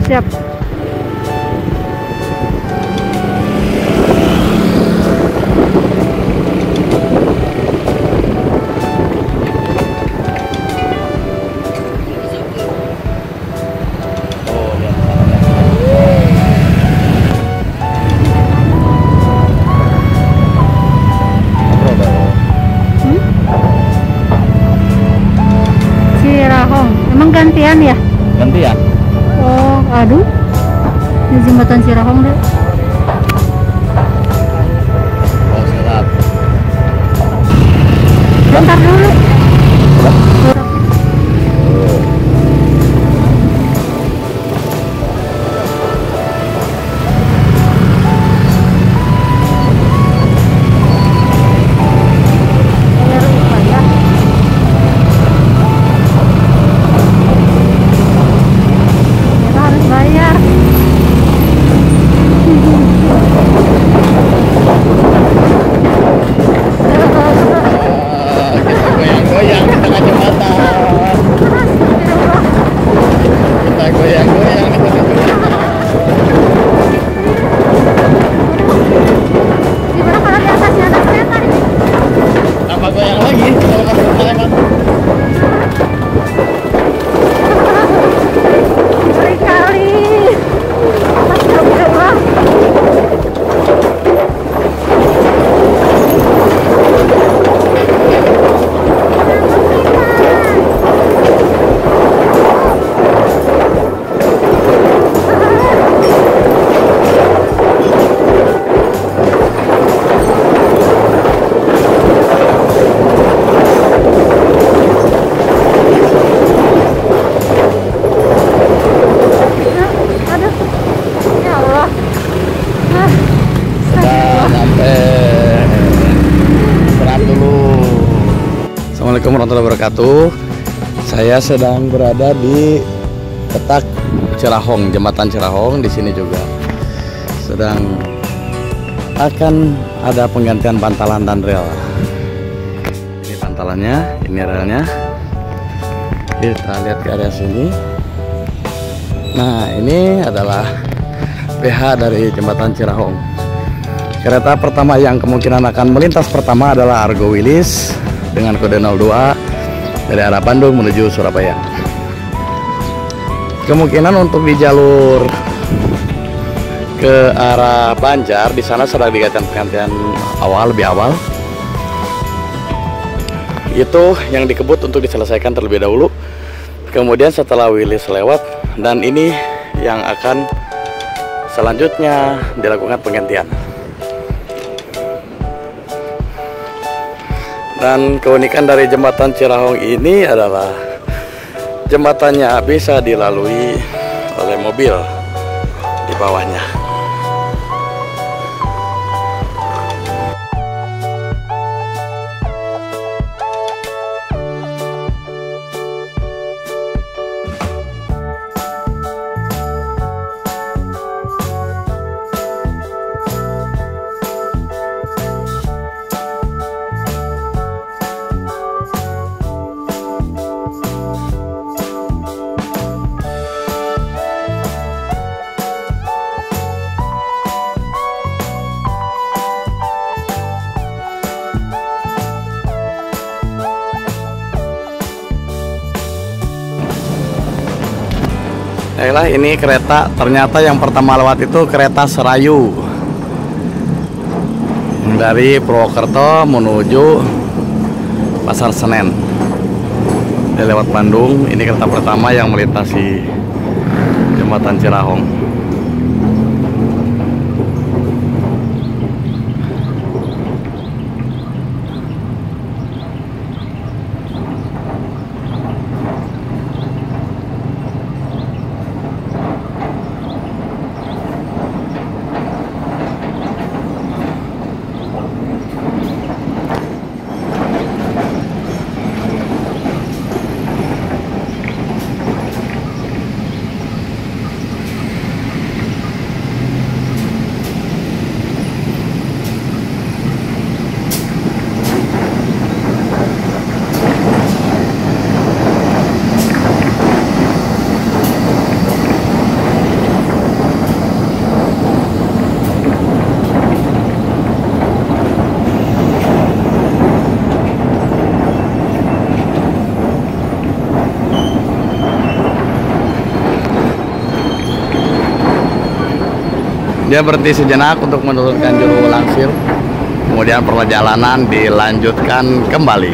Siap. Cirahong. Emang gantian ya? Gantian. Oh, aduh. Ini jembatan Cirahong deh. Oh, siap. Bentar dulu. Assalamualaikum warahmatullahi wabarakatuh. Saya sedang berada di Petak Cirahong, jembatan Cirahong. Di sini juga sedang akan ada penggantian bantalan dan rel. Ini bantalannya, ini relnya. Kita lihat ke area sini. Nah, ini adalah PH dari jembatan Cirahong. Kereta pertama yang kemungkinan akan melintas pertama adalah Argo Wilis dengan kode 02 dari arah Bandung menuju Surabaya. Kemungkinan untuk di jalur ke arah Banjar di sana sedang digantikan penggantian lebih awal. Itu yang dikebut untuk diselesaikan terlebih dahulu. Kemudian setelah Wilis lewat, dan ini yang akan selanjutnya dilakukan penggantian. Dan keunikan dari jembatan Cirahong ini adalah jembatannya bisa dilalui oleh mobil di bawahnya. Baiklah, ini kereta ternyata yang pertama lewat itu kereta Serayu dari Purwokerto menuju Pasar Senen. Dia lewat Bandung. Ini kereta pertama yang melintasi jembatan Cirahong. Dia berhenti sejenak untuk menurunkan juru langsir. Kemudian perjalanan dilanjutkan kembali.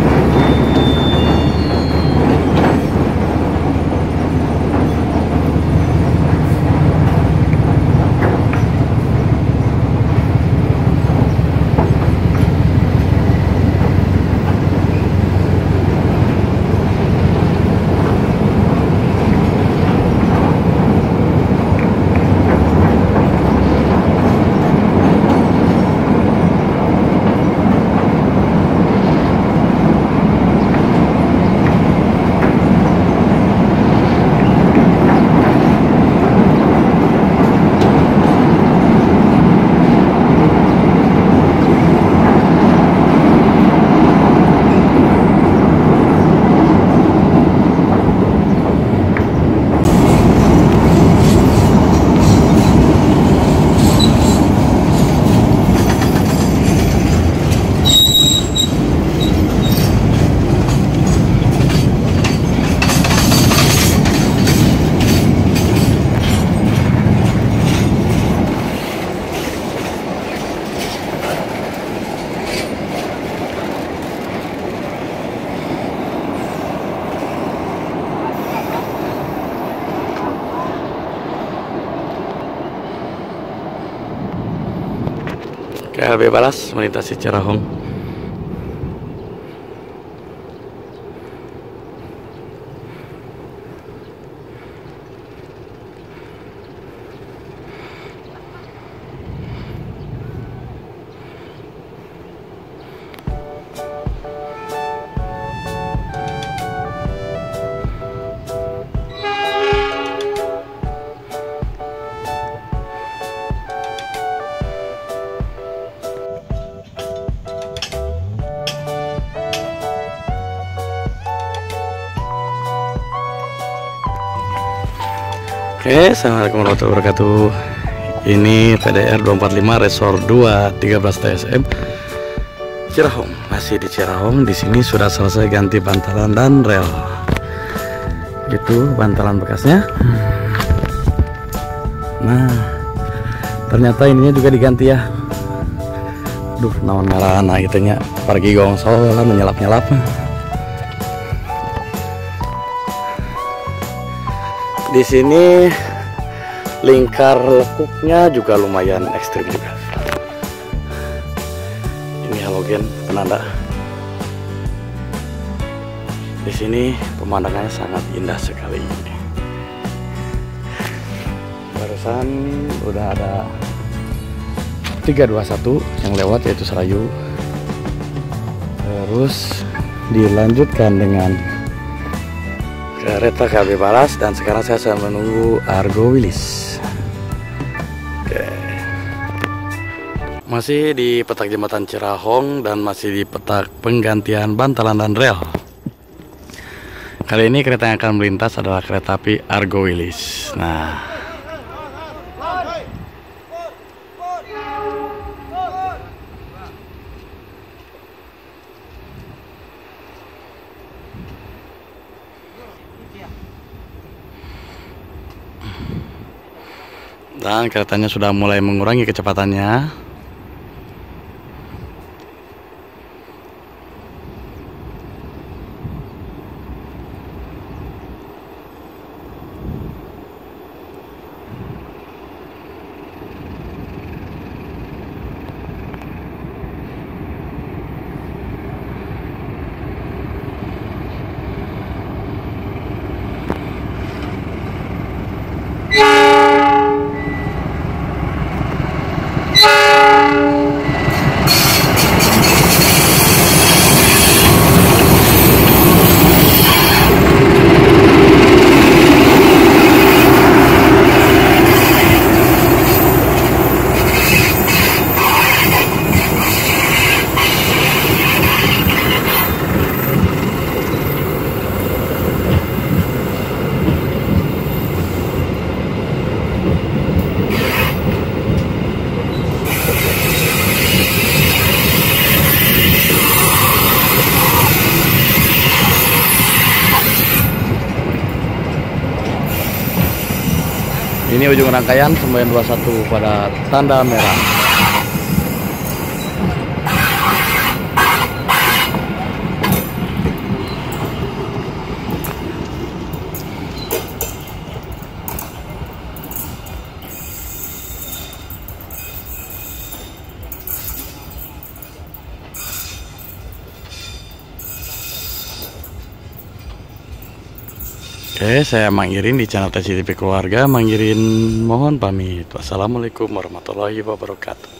KLB Balas melintasi Cerahong. Oke, assalamualaikum warahmatullahi wabarakatuh. Ini PDR 245 Resort 2 13 TSM Cerahong. Masih di Cerahong. Di sini sudah selesai ganti bantalan dan rel. Itu bantalan bekasnya. Nah, ternyata ininya juga diganti ya. Duh, naon ngarana gitu nya. Pergi gongsol lah menyelap-nyelap. Di sini lingkar lekuknya juga lumayan ekstrim juga. Ini halogen penanda. Di sini pemandangannya sangat indah sekali. Barusan udah ada 321 yang lewat, yaitu Serayu. Terus dilanjutkan dengan kereta KLB Balas, dan sekarang saya sedang menunggu Argo Wilis. Oke. Masih di petak jembatan Cerahong dan masih di petak penggantian bantalan dan rel. Kali ini kereta yang akan melintas adalah kereta api Argo Wilis. Nah, dan keretanya sudah mulai mengurangi kecepatannya. Ini ujung rangkaian semboyan 21 pada tanda merah. Oke, saya Mang Irin di channel TCTV Keluarga. Mang Irin mohon pamit. Wassalamualaikum warahmatullahi wabarakatuh.